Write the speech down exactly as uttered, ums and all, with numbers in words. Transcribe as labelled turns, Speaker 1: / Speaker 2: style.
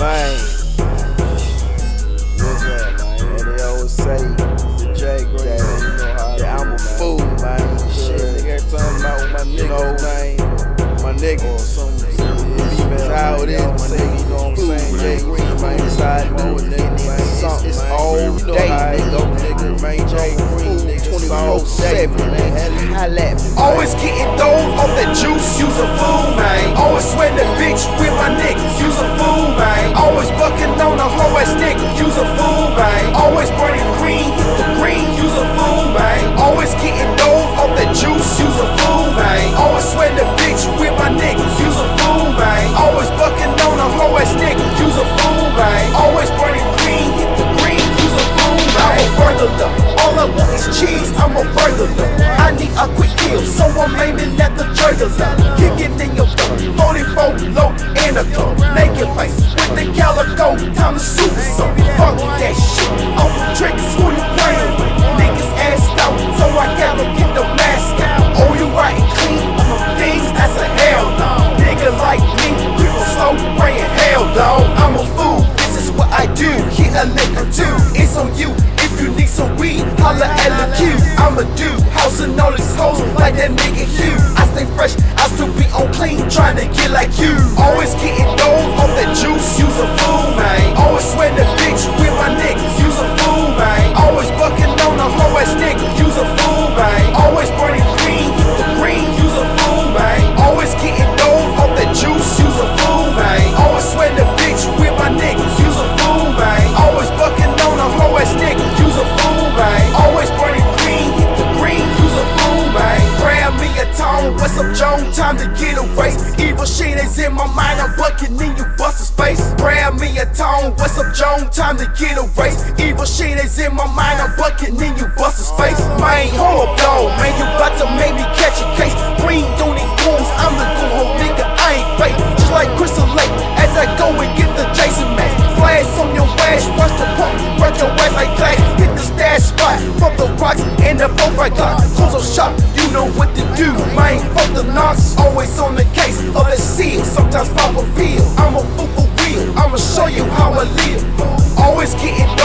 Speaker 1: Man, what's up, man? And they always say, the J Green, you know how yeah, I'm a fool, man. Shit, nigga, every time I'm out with my niggas, man, my nigga, or some female, how it is, my nigga, you know what I'm saying? J Green, man, decide to do it, nigga, man. It's, it's all day, nigga, nigga, man. J Green, nigga, twenty-four seven, man. Holla at me.
Speaker 2: Always getting thrown off that juice, use a fool, man. Always sweating the bitch with my niggas, use a fool, man. Always bucking on a hoe ass nigga, use a fool, man. Always burning green, hit the green, use a fool, man. Always getting thrown off that juice, use a fool, man. Always sweating the bitch with my niggas, use a fool, man. Always bucking on a hoe ass nigga, use a fool, man. Always burning green, hit the green, use a fool, man. I'm a burglar, all I want is cheese, I'm a burglar. I need a quick kill, so I'm aiming at the trailers. Kicking in your throat, forty-four low in a car, naked face with the calico, time to shoot some. Fuck that shit, off the triggers, who you playing with? Niggas assed out, so I gotta get the mask out. Oh, you right and clean, things that's a hell no. Nigga like me, people slow praying hell dog. I'm a fool, this is what I do, hit a liquor too. It's on you. If you need some weed, holla at the Q. I'm a dude, housing all these hoes like that nigga Hugh. I stay fresh, I still be on clean, trying to get like you. Always getting thrown off that juice, use a fool, man. Always sweating the bitch with my niggas, use a fool, man. Always bucking on a hoe ass nigga, use a fool, man. Always burning green, hit the green, use a fool, man. Always getting thrown off that juice, use a fool, man. Always sweating the bitch with my niggas, use a fool, man. Always bucking on a hoe ass nigga, use a fool, man. Always burning green, hit the green, use a fool, man. Grab me a tone, what's up, Joan? Time to get a race. Evil shit is in my mind, I'm bucking in you bustin' space. Grab me a tone, what's up, Joan? Time to get a race. Evil shit is in my mind, I'm bucking in you bustin' space. Man, hold up, dog, man, you bout to make me catch a case. Green don't need wounds, I'm the good home nigga, I ain't fake. Just like Crystal Lake, as I go and get the Jason man. Flash on your ass, rush the pump, rush your ass like glass. Hit the stash spot, from the rocks and the boat right got. Close up shop, you know what to do. Man, fuck the knocks, always on the case of the seal. Sometimes pop a pill, I'm a fool for real. I'ma show you how I live. Always getting